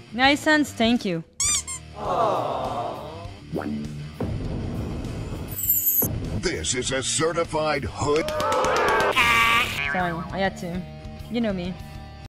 Nice sense, thank you. This is a certified hood. Sorry, I had to. You know me.